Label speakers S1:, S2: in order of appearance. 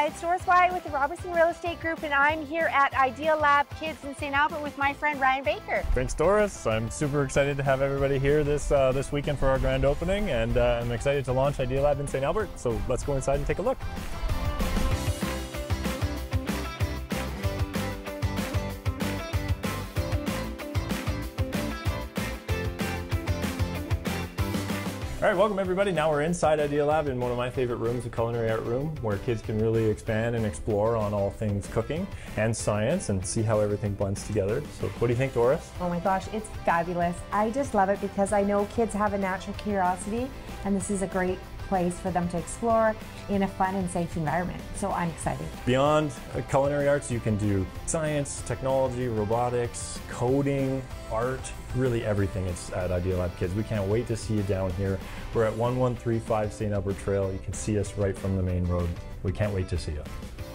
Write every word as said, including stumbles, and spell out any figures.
S1: it's Doris Wyatt with the Robertson Real Estate Group, and I'm here at Idea Lab Kids in Saint Albert with my friend Ryan Baker.
S2: Thanks, Doris. I'm super excited to have everybody here this uh, this weekend for our grand opening, and uh, I'm excited to launch Idea Lab in Saint Albert. So let's go inside and take a look. All right, welcome everybody. Now we're inside Idea Lab in one of my favorite rooms, the culinary art room, where kids can really expand and explore on all things cooking and science and see how everything blends together. So what do you think, Doris?
S3: Oh my gosh, it's fabulous. I just love it because I know kids have a natural curiosity, and this is a great place for them to explore in a fun and safe environment. So I'm excited.
S2: Beyond culinary arts, you can do science, technology, robotics, coding, art, really everything. It's at Idea Lab Kids. We can't wait to see you down here. We're at one one three five Saint Albert Trail. You can see us right from the main road. We can't wait to see you.